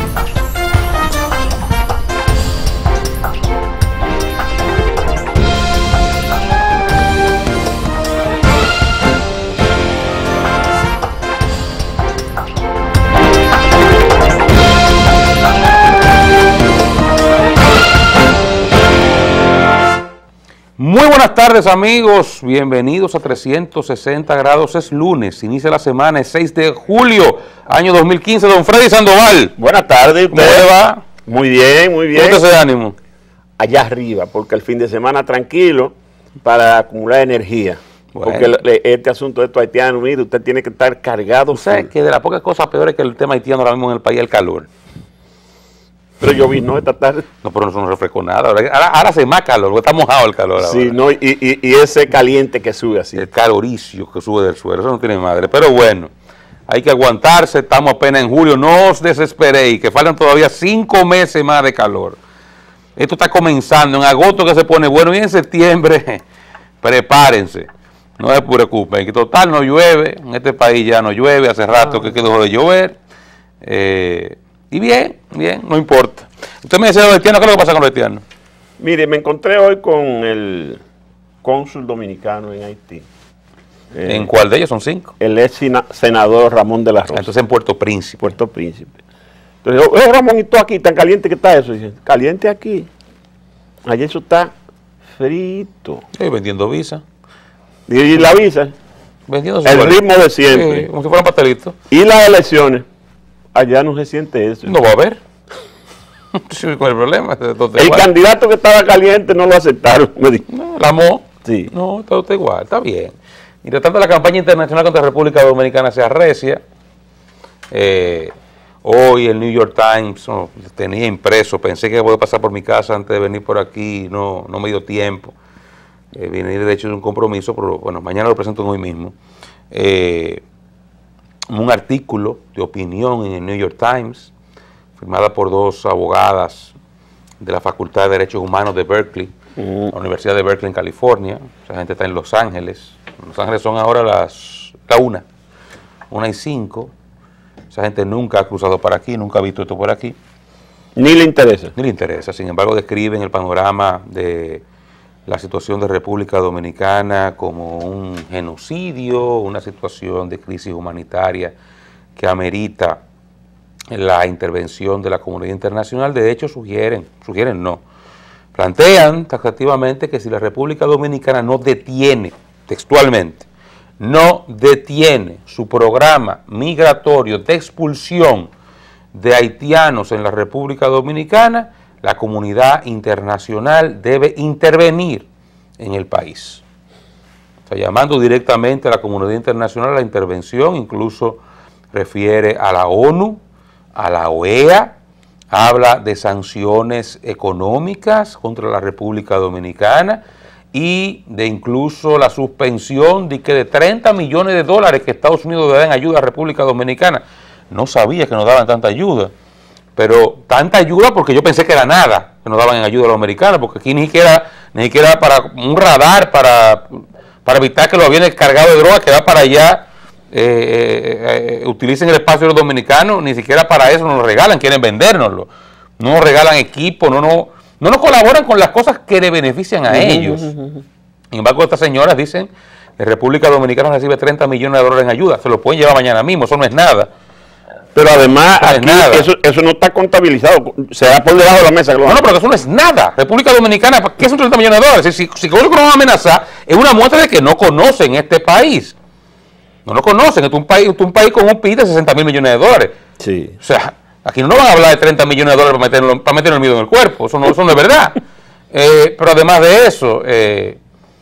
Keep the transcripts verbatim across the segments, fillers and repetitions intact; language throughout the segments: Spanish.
Muy buenas tardes, amigos, bienvenidos a trescientos sesenta grados, es lunes, inicia la semana, es seis de julio, año dos mil quince, don Freddy Sandoval. Buenas tardes, ¿cómo le va? Muy bien, muy bien. ¿Cómo está ese ánimo? Allá arriba, porque el fin de semana tranquilo para acumular energía. Bueno. Porque el, este asunto de estos haitianos unidos, usted tiene que estar cargado. O sea, que de las pocas cosas peores que el tema haitiano ahora mismo en el país es el calor. Pero yo vi, ¿no? Esta tarde. No, pero eso no refrescó nada. Ahora, ahora hace más calor, porque está mojado el calor ahora. Sí, no, y, y, y ese caliente que sube así. El caloricio que sube del suelo, eso no tiene madre. Pero bueno, hay que aguantarse, estamos apenas en julio, no os desesperéis, que faltan todavía cinco meses más de calor. Esto está comenzando, en agosto que se pone bueno, y en septiembre, prepárense, no se preocupen, que total no llueve, en este país ya no llueve, hace rato que quedó de llover. Eh... Y bien, bien, no importa. Usted me decía, los haitianos, ¿qué es lo que pasa con los haitianos? Mire, me encontré hoy con el cónsul dominicano en Haití. ¿En eh, cuál de ellos? Son cinco. El ex senador Ramón de la Rosa. Entonces en Puerto Príncipe. Puerto Príncipe. Entonces, oh, Ramón, ¿y tú aquí? ¿Tan caliente que está eso? Dice, caliente aquí. Allí eso está frito. Sí, vendiendo visa. ¿Y, y la visa? Vendiendo el suelo. Ritmo de siempre. Sí, como si fueran pastelitos. ¿Y las elecciones? Allá no se siente eso. No va a haber. Sí, ¿cuál es el problema? El igual. Candidato que estaba caliente no lo aceptaron. Me dijo. No, la amó. Sí. No, está usted igual, está bien. Mientras tanto, la campaña internacional contra la República Dominicana se arrecia. Eh, hoy el New York Times no, tenía impreso, pensé que voy a pasar por mi casa antes de venir por aquí, no, no me dio tiempo. Eh, vine de hecho de un compromiso, pero bueno, mañana lo presento hoy mismo. Eh, un artículo de opinión en el New York Times, firmada por dos abogadas de la Facultad de Derechos Humanos de Berkeley, uh-huh. la Universidad de Berkeley en California. Esa gente está en Los Ángeles. En Los Ángeles son ahora las la una, una y cinco. Esa gente nunca ha cruzado por aquí, nunca ha visto esto por aquí. Ni le interesa. Ni le interesa. Sin embargo, describen el panorama de la situación de República Dominicana como un genocidio, una situación de crisis humanitaria que amerita la intervención de la comunidad internacional. De hecho, sugieren, sugieren no, plantean taxativamente que si la República Dominicana no detiene, textualmente, no detiene su programa migratorio de expulsión de haitianos en la República Dominicana, la comunidad internacional debe intervenir en el país. Está llamando directamente a la comunidad internacional a la intervención, incluso refiere a la ONU, a la O E A, habla de sanciones económicas contra la República Dominicana y de incluso la suspensión de que de treinta millones de dólares que Estados Unidos le da en ayuda a la República Dominicana. No sabía que nos daban tanta ayuda. Pero tanta ayuda porque yo pensé que era nada, que nos daban en ayuda a los americanos, porque aquí ni siquiera, ni siquiera para un radar, para, para evitar que los aviones cargados de drogas que va para allá, eh, eh, eh, utilicen el espacio de los dominicanos, ni siquiera para eso nos lo regalan, quieren vendérnoslo. No nos regalan equipo, no, no, no nos colaboran con las cosas que le benefician a uh-huh, ellos. Uh-huh. Sin embargo, estas señoras dicen que República Dominicana recibe treinta millones de dólares en ayuda, se lo pueden llevar mañana mismo, eso no es nada. Pero además, no aquí eso, eso no está contabilizado, se da por debajo de la mesa. No, no, pero eso no es nada. República Dominicana, ¿qué son treinta millones de dólares? Si, si con eso que nos van a amenazar, es una muestra de que no conocen este país. No lo conocen, es un país, es un país con un P I B de sesenta mil millones de dólares. Sí. O sea, aquí no nos van a hablar de treinta millones de dólares para meternos, para meternos el miedo en el cuerpo, eso no, eso no es verdad. eh, pero además de eso, eh,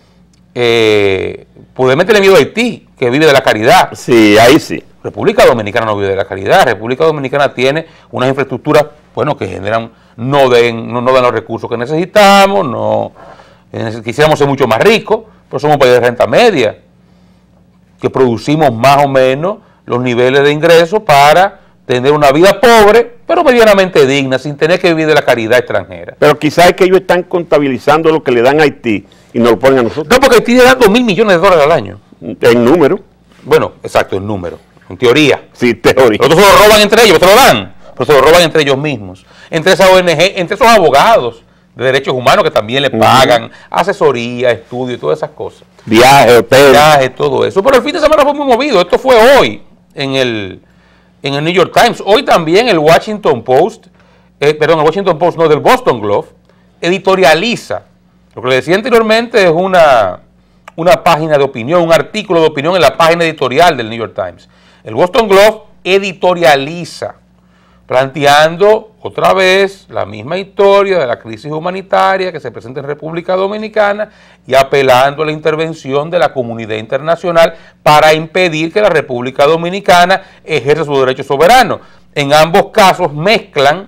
eh, puede meterle miedo a Haití, que vive de la caridad. Sí, ahí sí. República Dominicana no vive de la caridad. República Dominicana tiene unas infraestructuras, bueno, que generan, no den, no, no dan los recursos que necesitamos, no eh, quisiéramos ser mucho más ricos, pero somos un país de renta media, que producimos más o menos los niveles de ingresos para tener una vida pobre, pero medianamente digna, sin tener que vivir de la caridad extranjera. Pero quizás es que ellos están contabilizando lo que le dan a Haití y nos lo ponen a nosotros. No, porque Haití le da dos mil millones de dólares al año. En número. Bueno, exacto, en número. En teoría. Sí, teoría. Los otros se lo roban entre ellos, se lo dan. pero se lo roban entre ellos mismos, entre esa O N G, entre esos abogados de derechos humanos que también le pagan, uh-huh. asesoría, estudio y todas esas cosas. Viaje, hotel. Viaje, todo eso. Pero el fin de semana fue muy movido. Esto fue hoy en el, en el New York Times. Hoy también el Washington Post, eh, perdón, el Washington Post, no, del Boston Globe, editorializa. Lo que le decía anteriormente es una, una página de opinión, un artículo de opinión en la página editorial del New York Times. El Boston Globe editorializa, planteando otra vez la misma historia de la crisis humanitaria que se presenta en República Dominicana y apelando a la intervención de la comunidad internacional para impedir que la República Dominicana ejerza su derecho soberano. En ambos casos mezclan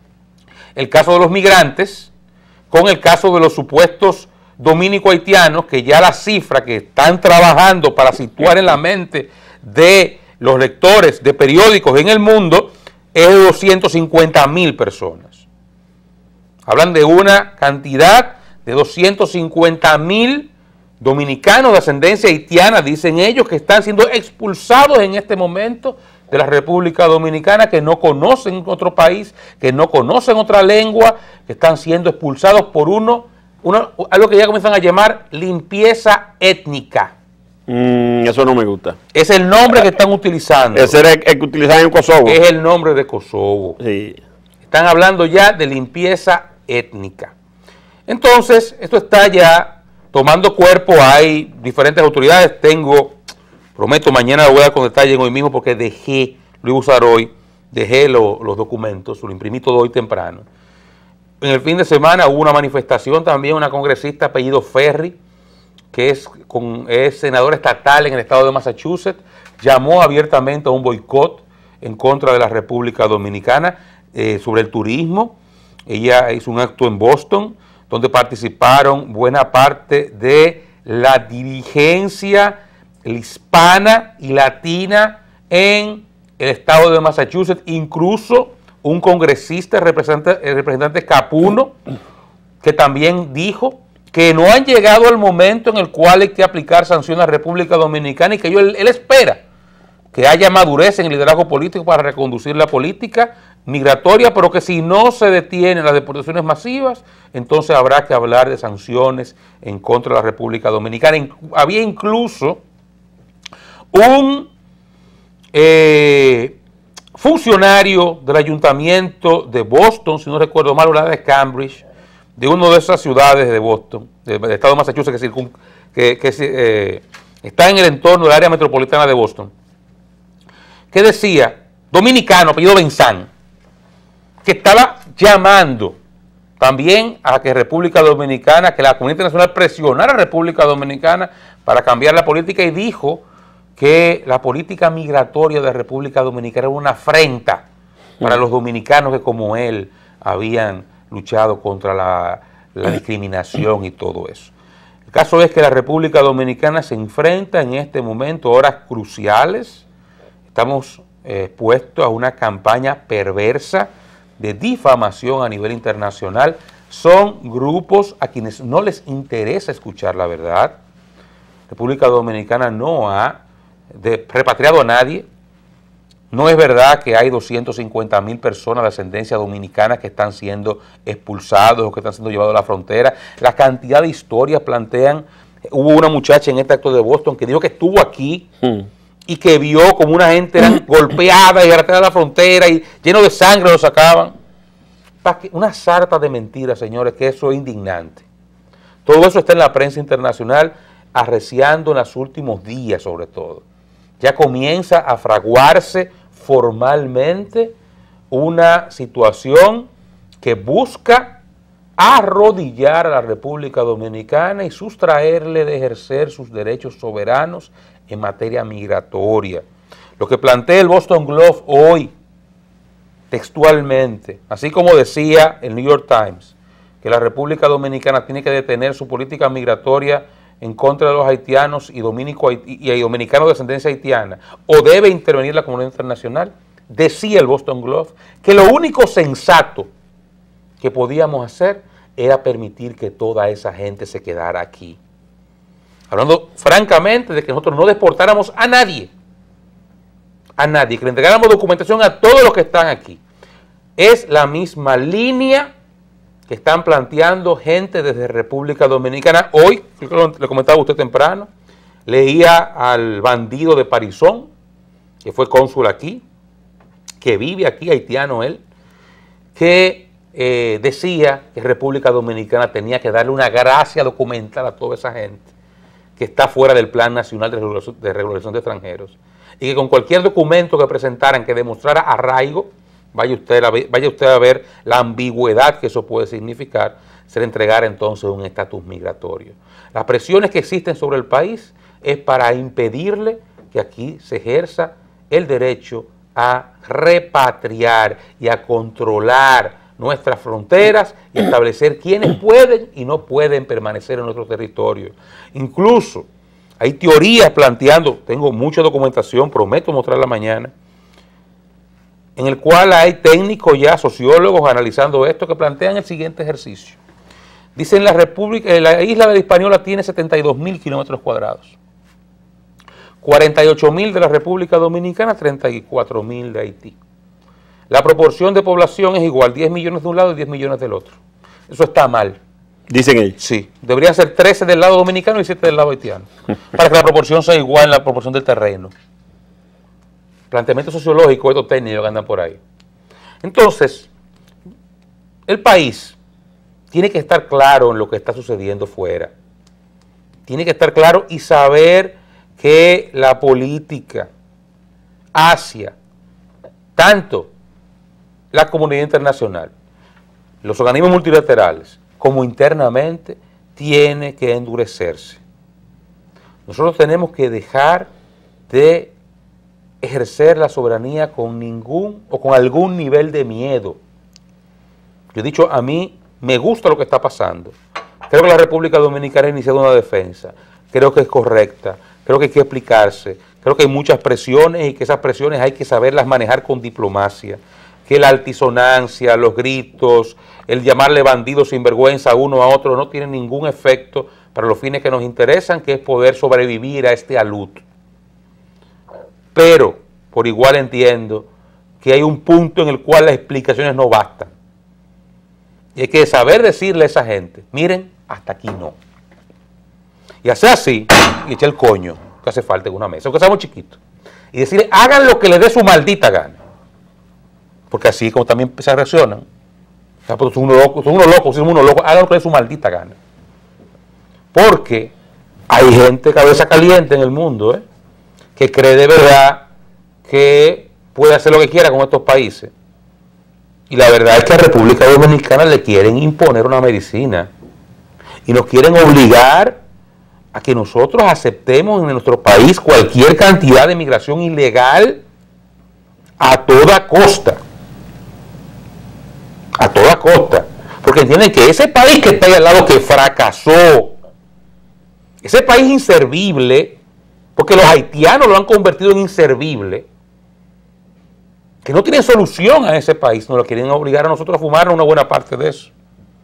el caso de los migrantes con el caso de los supuestos dominico-haitianos, que ya la cifra que están trabajando para situar en la mente de los lectores de periódicos en el mundo es de doscientas cincuenta mil personas. Hablan de una cantidad de doscientos cincuenta mil dominicanos de ascendencia haitiana, dicen ellos, que están siendo expulsados en este momento de la República Dominicana, que no conocen otro país, que no conocen otra lengua, que están siendo expulsados por uno, uno algo que ya comienzan a llamar limpieza étnica. Mm, eso no me gusta. Es el nombre que están utilizando. Ese era el, el que utilizaban en Kosovo. Es el nombre de Kosovo. Sí. Están hablando ya de limpieza étnica. Entonces, esto está ya tomando cuerpo. Hay diferentes autoridades. Tengo, prometo, mañana lo voy a dar con detalle hoy mismo porque dejé, lo iba a usar hoy, dejé lo, los documentos, lo imprimí todo hoy temprano. En el fin de semana hubo una manifestación también, una congresista apellido Ferry, que es, con, es senadora estatal en el estado de Massachusetts, llamó abiertamente a un boicot en contra de la República Dominicana eh, sobre el turismo. Ella hizo un acto en Boston, donde participaron buena parte de la dirigencia hispana y latina en el estado de Massachusetts, incluso un congresista, el representante, el representante Capuno, que también dijo que no han llegado al momento en el cual hay que aplicar sanciones a la República Dominicana y que él, él espera que haya madurez en el liderazgo político para reconducir la política migratoria, pero que si no se detienen las deportaciones masivas, entonces habrá que hablar de sanciones en contra de la República Dominicana. Había incluso un eh, funcionario del ayuntamiento de Boston, si no recuerdo mal, o la de Cambridge, de una de esas ciudades de Boston, del de estado de Massachusetts, que, circun, que, que eh, está en el entorno del área metropolitana de Boston, que decía, dominicano, apellido Benzán, que estaba llamando también a que República Dominicana, que la comunidad internacional presionara a República Dominicana para cambiar la política, y dijo que la política migratoria de República Dominicana era una afrenta para los dominicanos que como él habían luchado contra la, la discriminación y todo eso. El caso es que la República Dominicana se enfrenta en este momento a horas cruciales. Estamos expuestos eh, a una campaña perversa de difamación a nivel internacional. Son grupos a quienes no les interesa escuchar la verdad. República Dominicana no ha de, repatriado a nadie. No es verdad que hay doscientas cincuenta mil personas de ascendencia dominicana que están siendo expulsados o que están siendo llevados a la frontera. La cantidad de historias plantean. Hubo una muchacha en este acto de Boston que dijo que estuvo aquí hmm. y que vio como una gente era golpeada y arrastrada a la frontera y lleno de sangre lo sacaban. Una sarta de mentiras, señores, que eso es indignante. Todo eso está en la prensa internacional, arreciando en los últimos días sobre todo. Ya comienza a fraguarse formalmente una situación que busca arrodillar a la República Dominicana y sustraerle de ejercer sus derechos soberanos en materia migratoria. Lo que plantea el Boston Globe hoy, textualmente, así como decía el New York Times, que la República Dominicana tiene que detener su política migratoria en contra de los haitianos y, dominico, y, y dominicanos de ascendencia haitiana, o debe intervenir la comunidad internacional, decía el Boston Globe que lo único sensato que podíamos hacer era permitir que toda esa gente se quedara aquí. Hablando francamente de que nosotros no deportáramos a nadie, a nadie, que le entregáramos documentación a todos los que están aquí, es la misma línea que están planteando gente desde República Dominicana. Hoy, le comentaba a usted temprano, leía al bandido de Parizón, que fue cónsul aquí, que vive aquí, haitiano él, que eh, decía que República Dominicana tenía que darle una gracia documental a toda esa gente que está fuera del Plan Nacional de Regulación de, Regulación de Extranjeros, y que con cualquier documento que presentaran que demostrara arraigo, vaya usted, a ver, vaya usted a ver la ambigüedad que eso puede significar, se le entregara entonces un estatus migratorio. Las presiones que existen sobre el país es para impedirle que aquí se ejerza el derecho a repatriar y a controlar nuestras fronteras y establecer quiénes pueden y no pueden permanecer en nuestro territorio. Incluso hay teorías planteando, tengo mucha documentación, prometo mostrarla mañana, en el cual hay técnicos ya, sociólogos analizando esto, que plantean el siguiente ejercicio. Dicen la República, la isla de la Hispaniola tiene setenta y dos mil kilómetros cuadrados. cuarenta y ocho mil de la República Dominicana, treinta y cuatro mil de Haití. La proporción de población es igual, diez millones de un lado y diez millones del otro. Eso está mal. Dicen ellos. Sí, debería ser trece del lado dominicano y siete del lado haitiano, para que la proporción sea igual en la proporción del terreno. Planteamiento sociológico, estos técnicos que andan por ahí. Entonces, el país tiene que estar claro en lo que está sucediendo fuera. Tiene que estar claro y saber que la política hacia tanto la comunidad internacional, los organismos multilaterales, como internamente, tiene que endurecerse. Nosotros tenemos que dejar de ejercer la soberanía con ningún o con algún nivel de miedo. Yo he dicho, a mí me gusta lo que está pasando. Creo que la República Dominicana ha iniciado una defensa. Creo que es correcta. Creo que hay que explicarse. Creo que hay muchas presiones y que esas presiones hay que saberlas manejar con diplomacia. Que la altisonancia, los gritos, el llamarle bandidos sinvergüenza a uno a otro no tiene ningún efecto para los fines que nos interesan, que es poder sobrevivir a este alud. Pero, por igual entiendo que hay un punto en el cual las explicaciones no bastan. Y hay que saber decirle a esa gente, miren, hasta aquí no. Y hacer así, y echar el coño que hace falta en una mesa, aunque seamos chiquitos. Y decirle, hagan lo que les dé su maldita gana. Porque así como también se reaccionan. O sea, pues son unos locos, son unos locos, son unos locos, hagan lo que les dé su maldita gana. Porque hay gente cabeza caliente en el mundo, ¿eh? que cree de verdad que puede hacer lo que quiera con estos países. Y la verdad es que a República Dominicana le quieren imponer una medicina y nos quieren obligar a que nosotros aceptemos en nuestro país cualquier cantidad de migración ilegal a toda costa. A toda costa. Porque entienden que ese país que está ahí al lado, que fracasó, ese país inservible, porque los haitianos lo han convertido en inservible, que no tienen solución a ese país, nos lo quieren obligar a nosotros a fumar una buena parte de eso.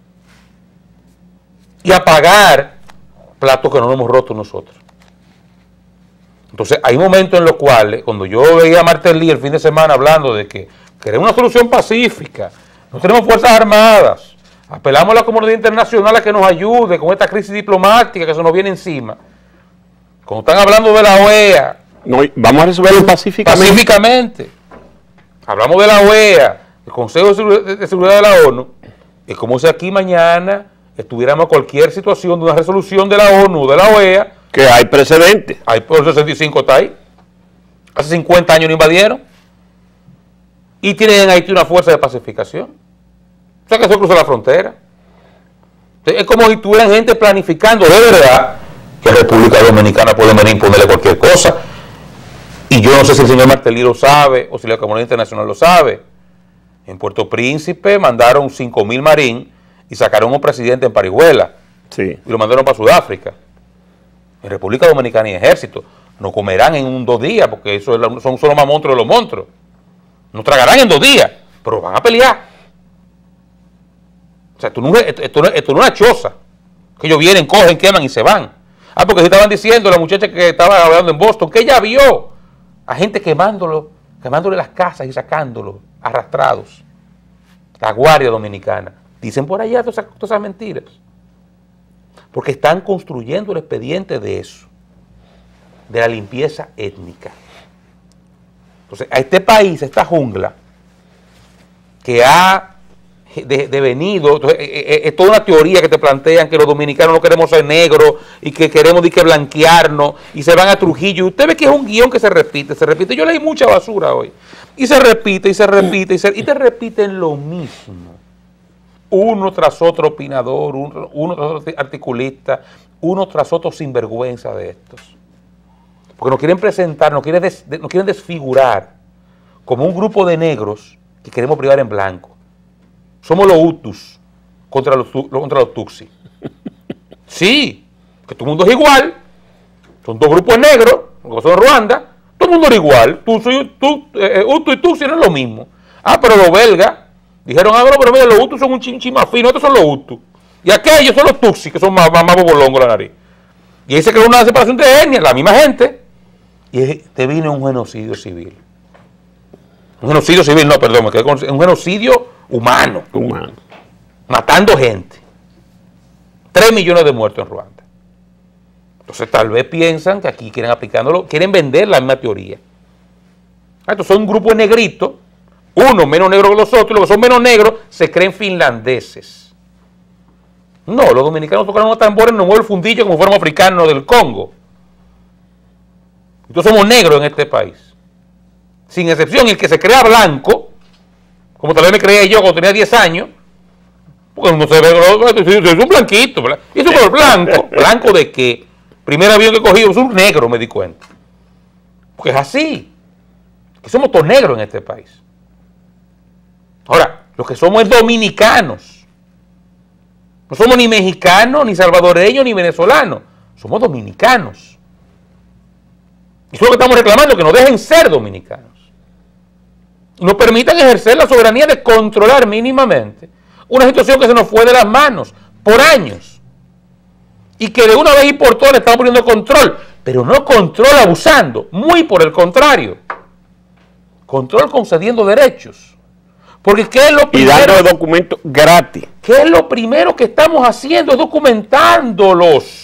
Y a pagar platos que no nos hemos roto nosotros. Entonces, hay momentos en los cuales, cuando yo veía a Martelly el fin de semana hablando de que queremos una solución pacífica, no tenemos fuerzas armadas, apelamos a la comunidad internacional a que nos ayude con esta crisis diplomática que se nos viene encima. Cuando están hablando de la O E A, no, vamos a resolverlo pacíficamente. Pacíficamente. Hablamos de la O E A, el Consejo de Seguridad de la ONU, es como si aquí mañana estuviéramos cualquier situación de una resolución de la ONU, de la O E A. Que hay precedentes. Hay por sesenta y cinco está ahí. Hace cincuenta años no invadieron. Y tienen en Haití una fuerza de pacificación. O sea que eso cruza la frontera. Entonces, es como si tuvieran gente planificando de verdad que República Dominicana puede venir a imponerle cualquier cosa. Y yo no sé si el señor Martelly lo sabe o si la comunidad internacional lo sabe. En Puerto Príncipe mandaron cinco mil marines y sacaron a un presidente en Parihuela. Sí. Y lo mandaron para Sudáfrica. En República Dominicana y ejército. No comerán en un dos días porque eso es la, son solo más monstruos de los monstruos. No tragarán en dos días, pero van a pelear. O sea, esto no, esto, esto, esto no es una choza. Que ellos vienen, cogen, queman y se van. Ah, porque se estaban diciendo la muchacha que estaba hablando en Boston, que ella vio a gente quemándolo, quemándole las casas y sacándolos, arrastrados. la Guardia Dominicana. Dicen por allá todas esas, todas esas mentiras. Porque están construyendo el expediente de eso, de la limpieza étnica. Entonces, a este país, a esta jungla, que ha de, devenido, entonces, es, es toda una teoría que te plantean que los dominicanos no queremos ser negros y que queremos de que blanquearnos y se van a Trujillo. Y usted ve que es un guión que se repite, se repite. Yo leí mucha basura hoy. Y se repite, y se repite, y, se, y te repiten lo mismo. Uno tras otro opinador, uno, uno tras otro articulista, uno tras otro sinvergüenza de estos. Porque nos quieren presentar, nos quieren, des, nos quieren desfigurar como un grupo de negros que queremos privar en blanco. Somos los Hutus contra los, contra los Tutsi. Sí, que todo el mundo es igual. Son dos grupos negros, como son Ruanda, todo el mundo es igual. Tú, tú, eh, Hutu y Tutsi no es lo mismo. Ah, pero los belgas dijeron, ah, bueno, pero mira, los Hutus son un chinchín más fino, estos son los Hutus. Y aquellos son los Tutsi, que son más, más, más bobolongos la nariz. Y ahí se creó una separación de etnias, la misma gente. Y te viene un genocidio civil. Un genocidio civil, no, perdón, me quedé con un genocidio humano. Humano. Matando gente. Tres millones de muertos en Ruanda. Entonces tal vez piensan que aquí quieren aplicándolo, quieren vender la misma teoría. Entonces son un grupo de negritos, uno menos negro que los otros, los que son menos negros se creen finlandeses. No, los dominicanos tocan unos tambores, nos mueven el fundillo como fuéramos africanos del Congo. Entonces somos negros en este país. Sin excepción, el que se crea blanco, como tal vez me creía yo cuando tenía diez años, porque no se ve, es un blanquito, ¿verdad? Y eso es blanco. ¿Blanco de qué? Primer avión que he cogido es un negro, me di cuenta. Porque es así. Que somos todos negros en este país. Ahora, los que somos es dominicanos. No somos ni mexicanos, ni salvadoreños, ni venezolanos. Somos dominicanos. Y eso es lo que estamos reclamando, que nos dejen ser dominicanos. Y nos permitan ejercer la soberanía de controlar mínimamente una situación que se nos fue de las manos por años. Y que de una vez y por todas le estamos poniendo control. Pero no control abusando, muy por el contrario. Control concediendo derechos. Porque ¿qué es lo primero? Y dando documentos gratis. ¿Qué es lo primero que estamos haciendo? Es documentándolos.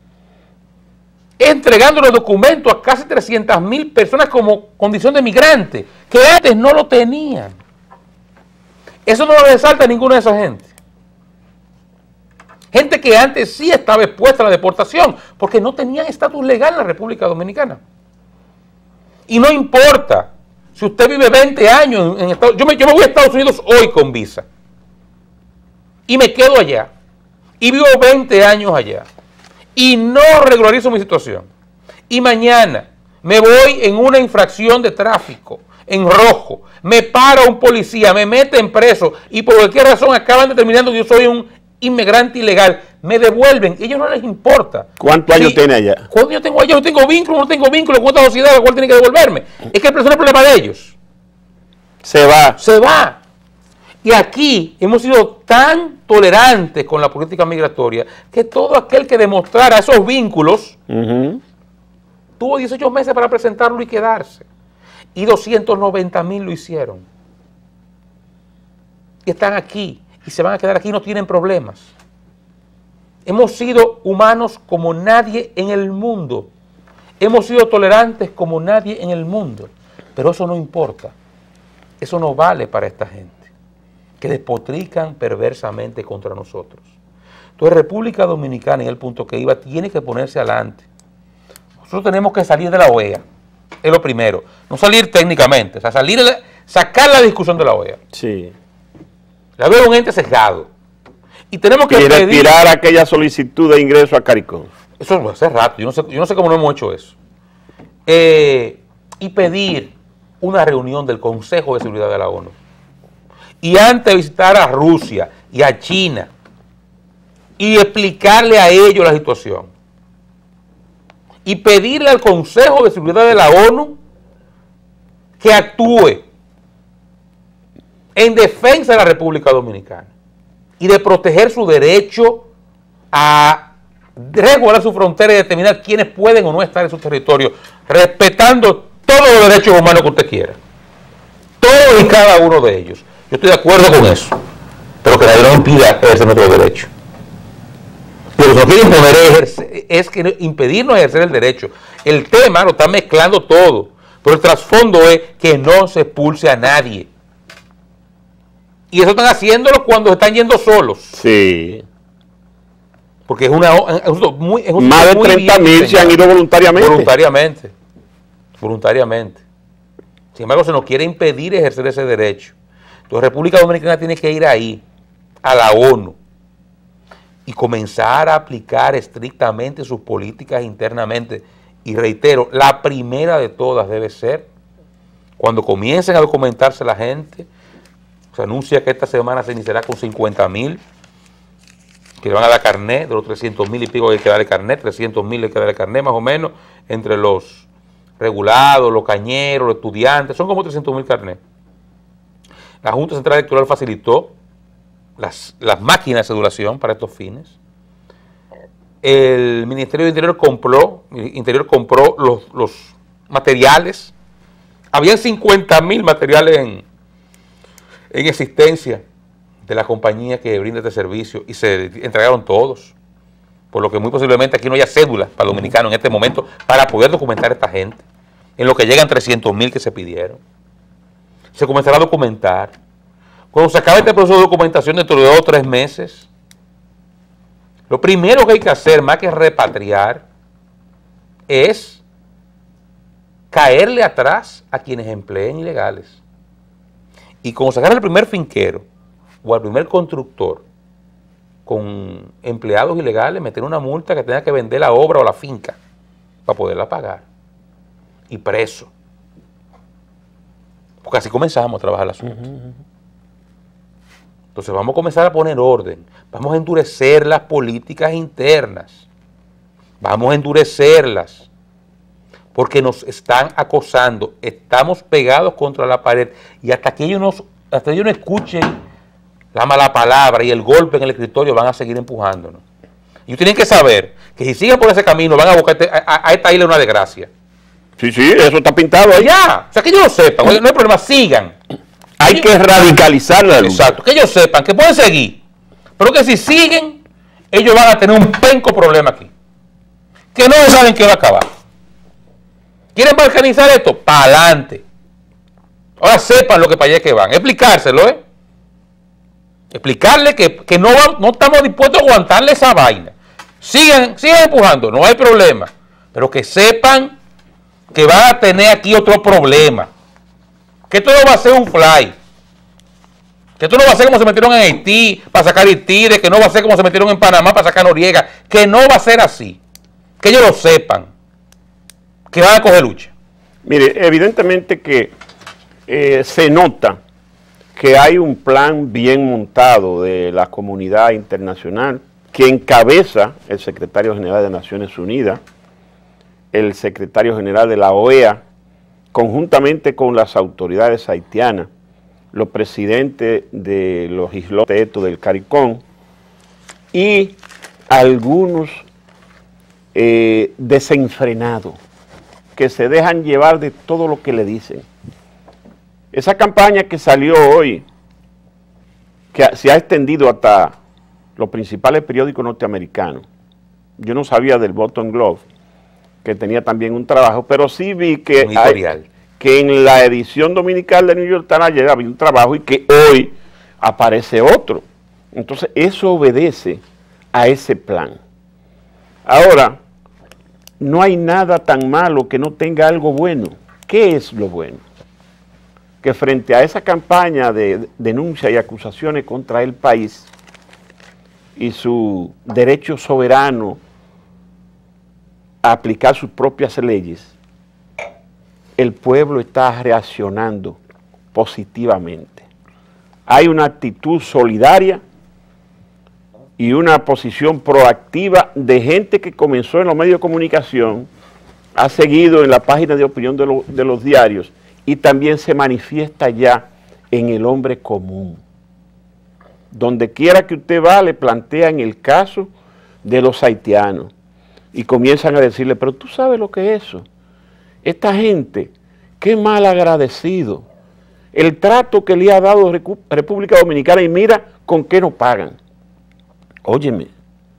Entregando los documentos a casi trescientas mil personas como condición de migrante, que antes no lo tenían. Eso no lo resalta a ninguna de esa gente. Gente que antes sí estaba expuesta a la deportación, porque no tenían estatus legal en la República Dominicana. Y no importa si usted vive veinte años en Estados Unidos. Yo me, yo me voy a Estados Unidos hoy con visa. Y me quedo allá. Y vivo veinte años allá. Y no regularizo mi situación. Y mañana me voy en una infracción de tráfico, en rojo, me para un policía, me meten preso y por cualquier razón acaban determinando que yo soy un inmigrante ilegal, me devuelven, a ellos no les importa. ¿Cuántos años sí, tiene allá? ¿Cuántos años tengo allá? Yo tengo vínculo, no tengo vínculo con esta sociedad a la cual tienen que devolverme. Es que el preso no es el problema de ellos. Se va. Se va. Y aquí hemos sido tan tolerantes con la política migratoria que todo aquel que demostrara esos vínculos uh-huh. tuvo dieciocho meses para presentarlo y quedarse. Y doscientos noventa mil lo hicieron. Y están aquí y se van a quedar aquí y no tienen problemas. Hemos sido humanos como nadie en el mundo. Hemos sido tolerantes como nadie en el mundo. Pero eso no importa. Eso no vale para esta gente que despotrican perversamente contra nosotros. Entonces República Dominicana, en el punto que iba, tiene que ponerse adelante. Nosotros tenemos que salir de la O E A, es lo primero. No salir técnicamente, o sea, salir, sacar la discusión de la O E A. Sí. La O E A es un ente sesgado. Y tenemos que y pedir, retirar aquella solicitud de ingreso a CARICOM. Eso hace rato, yo no sé, yo no sé cómo no hemos hecho eso. Eh, y pedir una reunión del Consejo de Seguridad de la ONU. Y antes de visitar a Rusia y a China y explicarle a ellos la situación y pedirle al Consejo de Seguridad de la ONU que actúe en defensa de la República Dominicana y de proteger su derecho a regular su frontera y determinar quiénes pueden o no estar en su territorio, respetando todos los derechos humanos que usted quiera, todos y cada uno de ellos. Yo estoy de acuerdo con eso. pero que nadie nos impida ejercer nuestro derecho. Lo que nos quiere imponer es, ejercer, es que impedirnos ejercer el derecho. El tema lo está mezclando todo, pero el trasfondo es que no se expulse a nadie. Y eso están haciéndolo cuando están yendo solos. Sí. Porque es una es muy, es un más de treinta mil se han ido voluntariamente. Voluntariamente. Voluntariamente. Sin embargo, se nos quiere impedir ejercer ese derecho. Entonces, República Dominicana tiene que ir ahí, a la ONU, y comenzar a aplicar estrictamente sus políticas internamente. Y reitero, la primera de todas debe ser, cuando comiencen a documentarse la gente, se anuncia que esta semana se iniciará con cincuenta mil, que le van a dar carnet, de los trescientos mil y pico que hay que darle carnet, trescientos mil hay que darle carnet más o menos, entre los regulados, los cañeros, los estudiantes, son como trescientos mil carnet. La Junta Central Electoral facilitó las, las máquinas de cedulación para estos fines. El Ministerio de Interior compró, Interior compró los, los materiales. Habían cincuenta mil materiales en, en existencia de la compañía que brinda este servicio y se entregaron todos. Por lo que muy posiblemente aquí no haya cédula para dominicanos en este momento para poder documentar a esta gente. En lo que llegan trescientos mil que se pidieron. Se comenzará a documentar. Cuando se acabe este proceso de documentación dentro de dos o tres meses, lo primero que hay que hacer, más que repatriar, es caerle atrás a quienes empleen ilegales. Y como sacar al primer finquero o al primer constructor con empleados ilegales, meter una multa que tenga que vender la obra o la finca para poderla pagar. Y preso. Porque así comenzamos a trabajar el asunto. Uh -huh. Entonces vamos a comenzar a poner orden. Vamos a endurecer las políticas internas. Vamos a endurecerlas. Porque nos están acosando. Estamos pegados contra la pared. Y hasta que ellos, nos, hasta ellos no escuchen la mala palabra y el golpe en el escritorio, van a seguir empujándonos. Y ellos tienen que saber que si siguen por ese camino van a buscar a, a, a esta isla una desgracia. Sí, sí, eso está pintado ahí. Ya, o sea, que ellos lo sepan, no hay problema, sigan. Hay ellos, que radicalizar la lucha. Exacto, que ellos sepan que pueden seguir, pero que si siguen, ellos van a tener un penco problema aquí. Que no saben qué va a acabar. ¿Quieren balcanizar esto? Para adelante. Ahora sepan lo que para allá que van. Explicárselo, ¿eh? Explicarle que, que no, va, no estamos dispuestos a aguantarle esa vaina. Sigan, sigan empujando, no hay problema. Pero que sepan que van a tener aquí otro problema. Que esto no va a ser un fly. Que esto no va a ser como se metieron en Haití para sacar Haití, que no va a ser como se metieron en Panamá para sacar Noriega. Que no va a ser así. Que ellos lo sepan. Que van a coger lucha. Mire, evidentemente que eh, se nota que hay un plan bien montado de la comunidad internacional que encabeza el secretario general de Naciones Unidas, el secretario general de la O E A, conjuntamente con las autoridades haitianas, los presidentes de los islotes del CARICOM y algunos eh, desenfrenados que se dejan llevar de todo lo que le dicen. Esa campaña que salió hoy, que se ha extendido hasta los principales periódicos norteamericanos, yo no sabía del Boston Globe, que tenía también un trabajo, pero sí vi que, hay, que en la edición dominical de New York Times ayer había un trabajo y que hoy aparece otro. Entonces eso obedece a ese plan. Ahora, no hay nada tan malo que no tenga algo bueno. ¿Qué es lo bueno? Que frente a esa campaña de denuncia y acusaciones contra el país y su derecho soberano a aplicar sus propias leyes, el pueblo está reaccionando positivamente. Hay una actitud solidaria y una posición proactiva de gente que comenzó en los medios de comunicación, ha seguido en la página de opinión de, lo, de los diarios y también se manifiesta ya en el hombre común. Donde quiera que usted va, le plantean el caso de los haitianos y comienzan a decirle, pero tú sabes lo que es eso. Esta gente, qué mal agradecido. el trato que le ha dado Recu- República Dominicana y mira con qué nos pagan. Óyeme,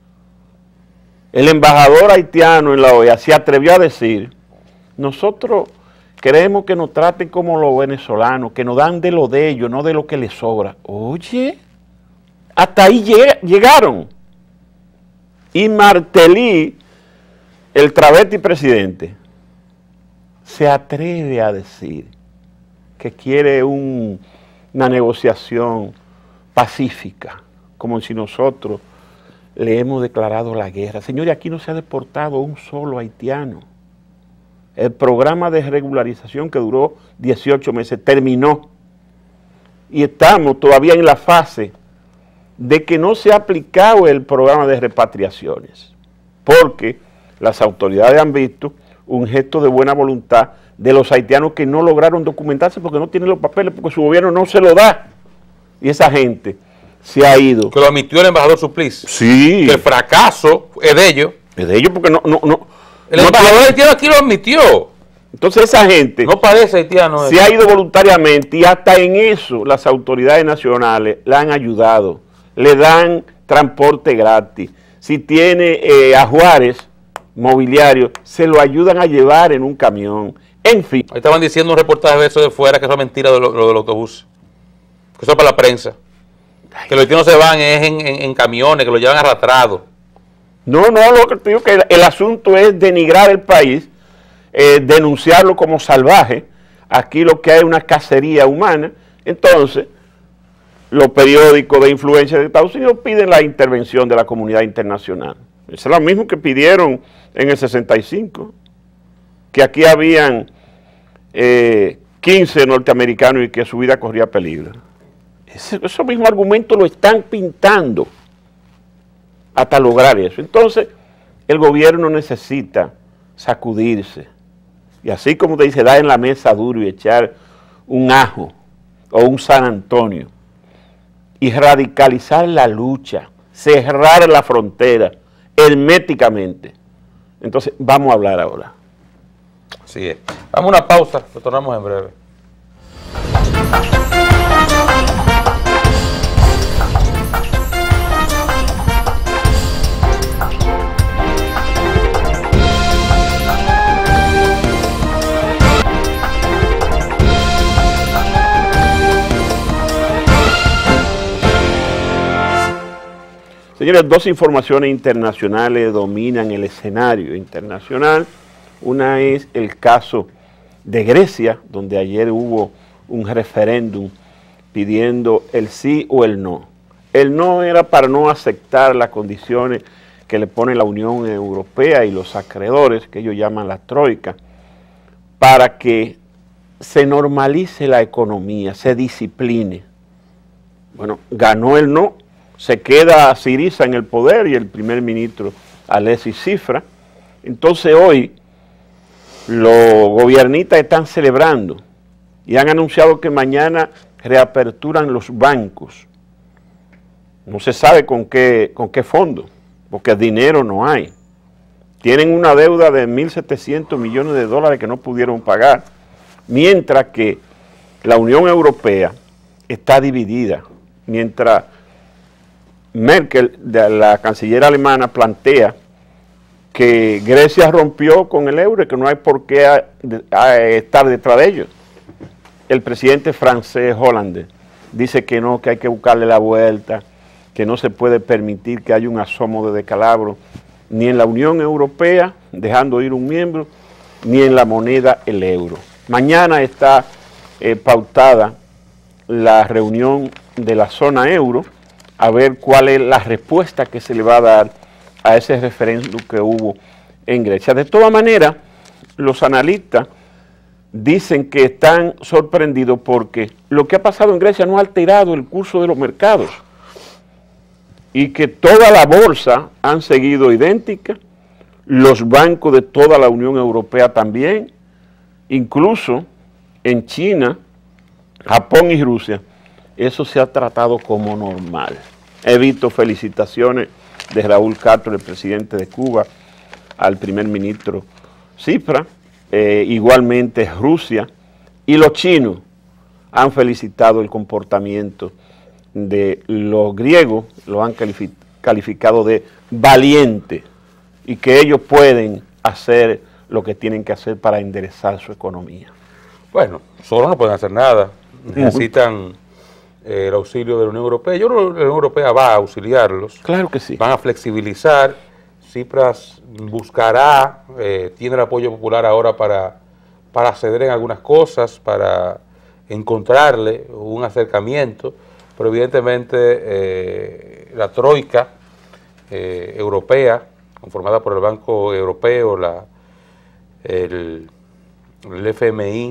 el embajador haitiano en la O E A se atrevió a decir, nosotros queremos que nos traten como los venezolanos, que nos dan de lo de ellos, no de lo que les sobra. Oye, hasta ahí lleg- llegaron. Y Martelly, el travesti presidente, se atreve a decir que quiere un, una negociación pacífica, como si nosotros le hemos declarado la guerra. Señores, aquí no se ha deportado un solo haitiano. El programa de regularización que duró dieciocho meses terminó y estamos todavía en la fase de que no se ha aplicado el programa de repatriaciones, porque las autoridades han visto un gesto de buena voluntad de los haitianos que no lograron documentarse porque no tienen los papeles, porque su gobierno no se lo da. Y esa gente se ha ido. Que lo admitió el embajador Suplicy. Sí. Que el fracaso es de ellos. Es de ellos porque no... no, no El no embajador tiene- haitiano aquí lo admitió. Entonces esa gente No parece haitiano. se ha ido voluntariamente y hasta en eso las autoridades nacionales la han ayudado. Le dan transporte gratis. Si tiene eh, ajuares mobiliarios, se lo ayudan a llevar en un camión. En fin. Ahí estaban diciendo un reportaje de eso de fuera, que eso es mentira de lo, lo del autobús. Que eso es para la prensa. Que los haitianos se van es en, en, en camiones, que lo llevan arrastrados. No, no, lo que te digo que el, el asunto es denigrar el país, eh, denunciarlo como salvaje. Aquí lo que hay es una cacería humana. Entonces, los periódicos de influencia de Estados Unidos piden la intervención de la comunidad internacional. Es lo mismo que pidieron en el sesenta y cinco, que aquí habían eh, quince norteamericanos y que su vida corría peligro. Ese, esos mismos argumentos lo están pintando hasta lograr eso. Entonces, el gobierno necesita sacudirse. Y así como te dice, dar en la mesa duro y echar un ajo o un San Antonio y radicalizar la lucha, cerrar la frontera herméticamente. Entonces, vamos a hablar ahora. Así es. Vamos a una pausa, retornamos en breve. Señores, dos informaciones internacionales dominan el escenario internacional. Una es el caso de Grecia, donde ayer hubo un referéndum pidiendo el sí o el no. El no era para no aceptar las condiciones que le pone la Unión Europea y los acreedores, que ellos llaman la troika, para que se normalice la economía, se discipline. Bueno, ganó el no. Se queda Syriza en el poder y el primer ministro Alexis Tsipras. Entonces hoy los gobiernistas están celebrando y han anunciado que mañana reaperturan los bancos. No se sabe con qué, con qué fondo, porque dinero no hay. Tienen una deuda de mil setecientos millones de dólares que no pudieron pagar, mientras que la Unión Europea está dividida, mientras Merkel, de la canciller alemana, plantea que Grecia rompió con el euro y que no hay por qué a, a estar detrás de ellos. El presidente francés Hollande dice que no, que hay que buscarle la vuelta, que no se puede permitir que haya un asomo de descalabro ni en la Unión Europea, dejando ir un miembro, ni en la moneda el euro. Mañana está eh, pautada la reunión de la zona euro, a ver cuál es la respuesta que se le va a dar a ese referéndum que hubo en Grecia. De todas maneras, los analistas dicen que están sorprendidos porque lo que ha pasado en Grecia no ha alterado el curso de los mercados y que toda la bolsa han seguido idéntica, los bancos de toda la Unión Europea también, incluso en China, Japón y Rusia, eso se ha tratado como normal. He visto felicitaciones de Raúl Castro, el presidente de Cuba, al primer ministro Tsipras, eh, igualmente Rusia, y los chinos han felicitado el comportamiento de los griegos, lo han calific calificado de valiente y que ellos pueden hacer lo que tienen que hacer para enderezar su economía. Bueno, solo no pueden hacer nada, necesitan eh, el auxilio de la Unión Europea. Yo creo que la Unión Europea va a auxiliarlos. Claro que sí. Van a flexibilizar. Tsipras buscará, eh, tiene el apoyo popular ahora para, para ceder en algunas cosas, para encontrarle un acercamiento, pero evidentemente eh, la troika eh, europea, conformada por el Banco Europeo, la, el, el F M I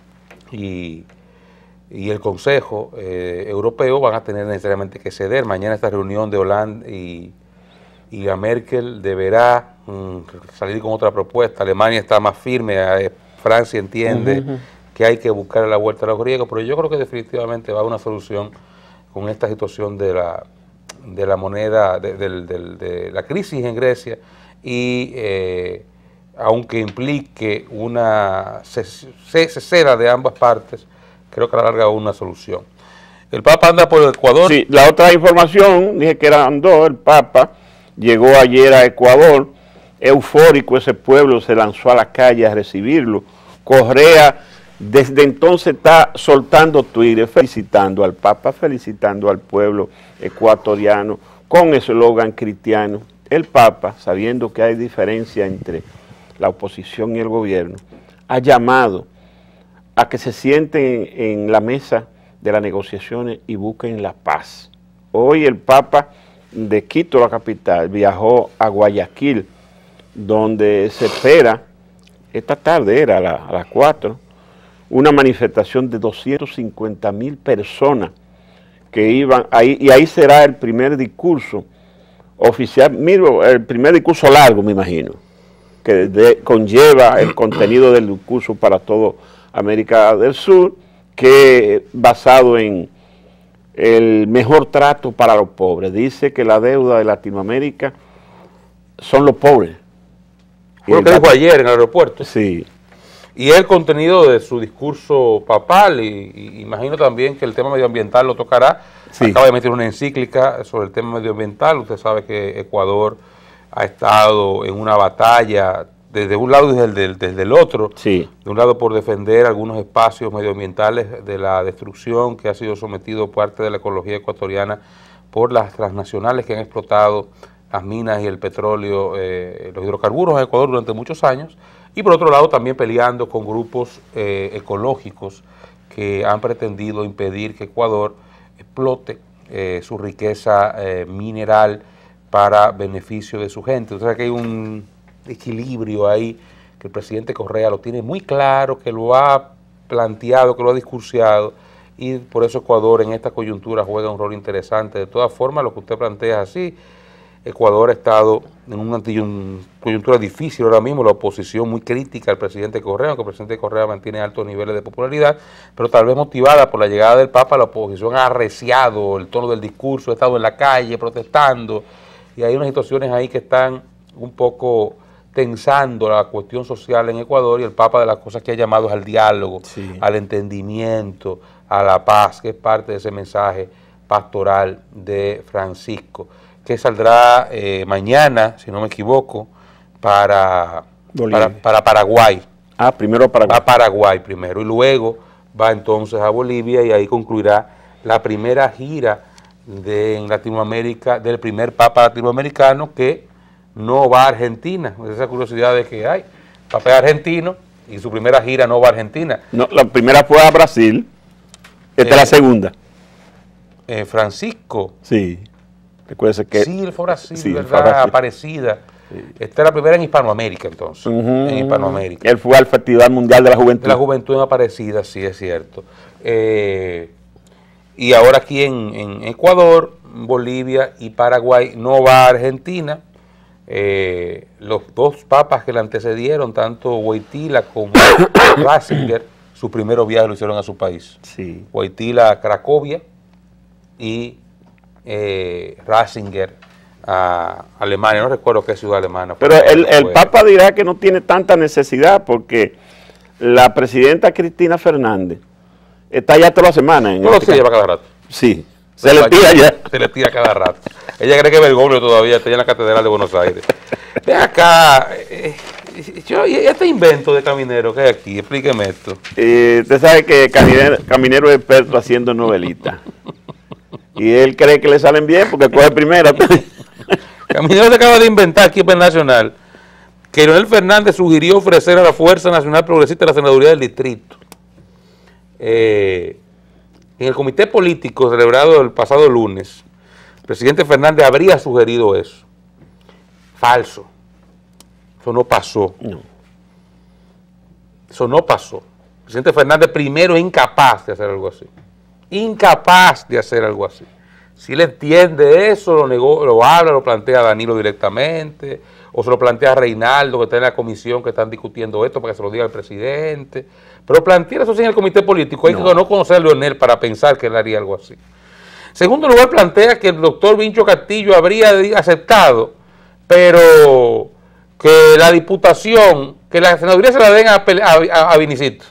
y, y el Consejo eh, Europeo van a tener necesariamente que ceder. Mañana esta reunión de Hollande y, y a Merkel deberá mm, salir con otra propuesta. Alemania está más firme, eh, Francia entiende uh-huh. que hay que buscar la vuelta a los griegos, pero yo creo que definitivamente va a haber una solución con esta situación de la, de la moneda, de, de, de, de la crisis en Grecia y eh, aunque implique una cesera de ambas partes, creo que a la larga va una solución. El Papa anda por Ecuador. Sí, la otra información, dije que eran dos, el Papa llegó ayer a Ecuador, eufórico ese pueblo, se lanzó a la calle a recibirlo. Correa desde entonces está soltando Twitter, felicitando al Papa, felicitando al pueblo ecuatoriano, con eslogan cristiano. El Papa, sabiendo que hay diferencia entre la oposición y el gobierno, ha llamado a que se sienten en, en la mesa de las negociaciones y busquen la paz. Hoy el Papa de Quito, la capital, viajó a Guayaquil, donde se espera, esta tarde era a, la, a las cuatro, una manifestación de doscientas cincuenta mil personas que iban ahí, y ahí será el primer discurso oficial, miro, el primer discurso largo, me imagino, que de, conlleva el contenido del discurso para toda América del Sur, que basado en el mejor trato para los pobres. Dice que la deuda de Latinoamérica son los pobres. Fue lo que dijo ayer en el aeropuerto. Sí. Y el contenido de su discurso papal, y, y imagino también que el tema medioambiental lo tocará. Sí. Acaba de emitir una encíclica sobre el tema medioambiental. Usted sabe que Ecuador ha estado en una batalla desde un lado y desde el, desde el otro. Sí. De un lado por defender algunos espacios medioambientales de la destrucción que ha sido sometido parte de la ecología ecuatoriana por las transnacionales que han explotado las minas y el petróleo, eh, los hidrocarburos en Ecuador durante muchos años. Y por otro lado también peleando con grupos eh, ecológicos que han pretendido impedir que Ecuador explote eh, su riqueza eh, mineral para beneficio de su gente. O sea que hay un equilibrio ahí que el presidente Correa lo tiene muy claro, que lo ha planteado, que lo ha discursiado, y por eso Ecuador en esta coyuntura juega un rol interesante. De todas formas, lo que usted plantea es así. Ecuador ha estado en una coyuntura difícil ahora mismo, la oposición muy crítica al presidente Correa, aunque el presidente Correa mantiene altos niveles de popularidad, pero tal vez motivada por la llegada del Papa, la oposición ha arreciado el tono del discurso, ha estado en la calle protestando, y hay unas situaciones ahí que están un poco tensando la cuestión social en Ecuador, y el Papa de las cosas que ha llamado es al diálogo, sí, al entendimiento, a la paz, que es parte de ese mensaje pastoral de Francisco, que saldrá eh, mañana, si no me equivoco, para, para, para Paraguay. Ah, primero Paraguay. Va a Paraguay primero, y luego va entonces a Bolivia, y ahí concluirá la primera gira de, en Latinoamérica, del primer Papa latinoamericano que no va a Argentina. Esa curiosidad de que hay, Papa es argentino, y su primera gira no va a Argentina. No, la primera fue a Brasil, esta es eh, la segunda. Eh, Francisco. Sí. Recuérdese que... Sí, él fue a Brasil, sí, ¿verdad? Brasil. Aparecida. Sí. Esta es la primera en Hispanoamérica, entonces. Uh -huh. En Hispanoamérica. Él fue al Festival Mundial de la Juventud. De la Juventud en Aparecida, sí, es cierto. Eh, y ahora aquí en, en Ecuador, Bolivia y Paraguay, no va a Argentina. Eh, los dos papas que le antecedieron, tanto Wojtyla como Ratzinger, su primer viaje lo hicieron a su país. Sí. Wojtyla a Cracovia y eh, Ratzinger a Alemania, no recuerdo qué ciudad alemana. Pero el, el Papa dirá que no tiene tanta necesidad porque la presidenta Cristina Fernández está ya toda la semana. En No lo este se lleva cada rato. Sí, se le tira ya. Se le tira cada rato. Ella cree que Bergoglio todavía está en la Catedral de Buenos Aires. Ven acá, eh, yo, y este invento de Caminero que hay aquí, explíqueme esto. Eh, usted sabe que Caminero, Caminero es experto haciendo novelitas. Y él cree que le salen bien porque coge primera. Caminero se acaba de inventar aquí en Nacional que Leonel Fernández sugirió ofrecer a la Fuerza Nacional Progresista la senaduría del distrito. Eh, en el comité político celebrado el pasado lunes, el presidente Fernández habría sugerido eso. Falso. Eso no pasó. No. Eso no pasó. El presidente Fernández primero es incapaz de hacer algo así. Incapaz de hacer algo así. Si él entiende eso, lo, negó, lo habla, lo plantea a Danilo directamente, o se lo plantea a Reinaldo, que está en la comisión que están discutiendo esto, para que se lo diga al presidente. Pero plantear eso sí en el comité político. Hay no. que no conocer a Leonel para pensar que él haría algo así. En segundo lugar, plantea que el doctor Vincho Castillo habría aceptado, pero que la diputación, que la senaduría se la den a, a, a Vinicito.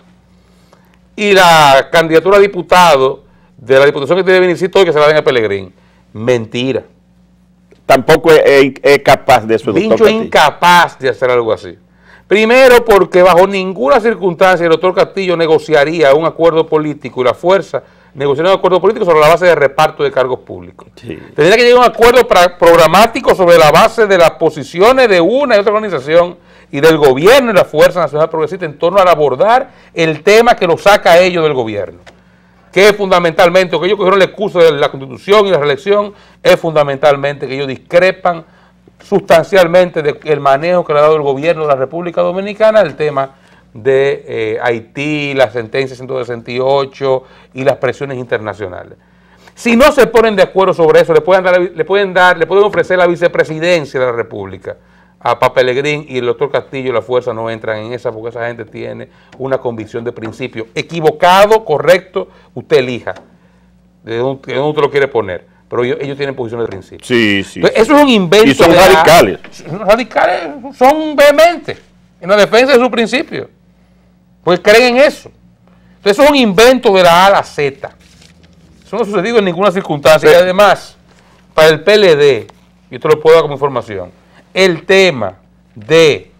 Y la candidatura a diputado de la diputación que tiene Vinicito, que se la den a Pelegrín. Mentira. Tampoco es, es, es capaz de eso. Vincho es incapaz de hacer algo así. Primero, porque bajo ninguna circunstancia el doctor Castillo negociaría un acuerdo político y la Fuerza negociaría un acuerdo político sobre la base de reparto de cargos públicos. Sí. Tendría que llegar a un acuerdo pra, programático sobre la base de las posiciones de una y otra organización y del gobierno y la Fuerza Nacional Progresista en torno al abordar el tema que lo saca a ellos del gobierno. Que es fundamentalmente, lo que ellos cogieron el excusa de la Constitución y la reelección, es fundamentalmente que ellos discrepan sustancialmente del manejo que le ha dado el gobierno de la República Dominicana al tema de eh, Haití, la sentencia ciento sesenta y ocho y las presiones internacionales. Si no se ponen de acuerdo sobre eso, le pueden dar, le pueden dar, le pueden ofrecer la vicepresidencia de la República a Papa Pelegrín, y el doctor Castillo y la Fuerza no entran en esa porque esa gente tiene una convicción de principio. Equivocado, correcto, usted elija de dónde, de dónde usted lo quiere poner, pero ellos, ellos tienen posiciones de principio. Sí, sí. Entonces, eso es un invento. Y son radicales. La, radicales son vehementes en la defensa de sus principios, porque creen en eso. Entonces, eso es un invento de la A a la Z. Eso no ha sucedido en ninguna circunstancia. Sí. Y además, para el P L D, y esto lo puedo dar como información, el tema de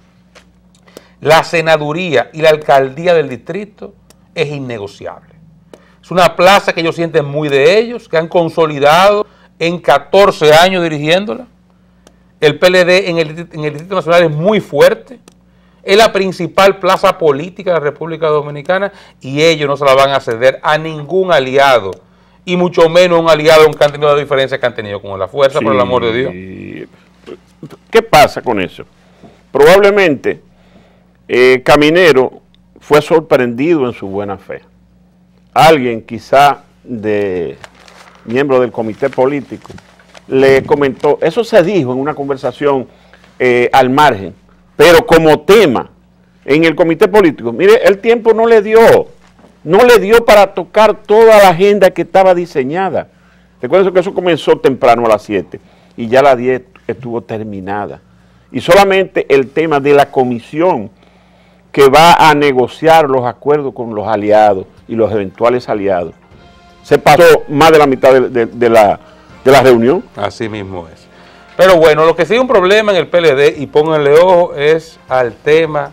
la senaduría y la alcaldía del distrito es innegociable. Es una plaza que ellos sienten muy de ellos, que han consolidado en catorce años dirigiéndola. El P L D en el, en el Distrito Nacional es muy fuerte. Es la principal plaza política de la República Dominicana y ellos no se la van a ceder a ningún aliado, y mucho menos un aliado que han tenido la diferencia que han tenido con la Fuerza, sí, por el amor de Dios. ¿Qué pasa con eso? Probablemente eh, Caminero fue sorprendido en su buena fe. Alguien quizá de miembro del comité político le comentó, eso se dijo en una conversación eh, al margen, pero como tema en el comité político, mire, el tiempo no le dio, no le dio para tocar toda la agenda que estaba diseñada. Recuerden que eso comenzó temprano a las siete y ya a las diez estuvo terminada. Y solamente el tema de la comisión que va a negociar los acuerdos con los aliados y los eventuales aliados, se pasó más de la mitad de, de, de, la, de la reunión. Así mismo es. Pero bueno, lo que sí es un problema en el P L D, y pónganle ojo, es al tema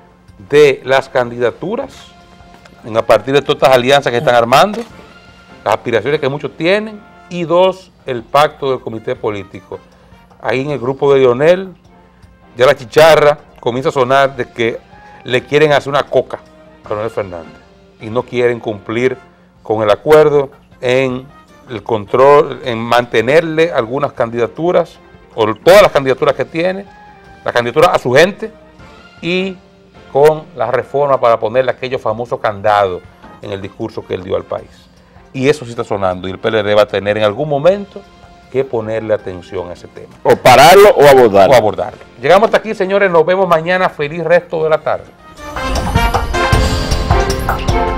de las candidaturas, en a partir de todas estas alianzas que están armando, las aspiraciones que muchos tienen, y dos, el pacto del comité político. Ahí en el grupo de Leonel, ya la chicharra comienza a sonar de que le quieren hacer una coca a Leonel Fernández y no quieren cumplir con el acuerdo en el control, en mantenerle algunas candidaturas, o todas las candidaturas que tiene, la candidatura a su gente, y con la reforma para ponerle aquellos famosos candados en el discurso que él dio al país. Y eso sí está sonando, y el P L D va a tener en algún momento que ponerle atención a ese tema. O pararlo o abordarlo. O abordarlo. Llegamos hasta aquí, señores, nos vemos mañana. Feliz resto de la tarde.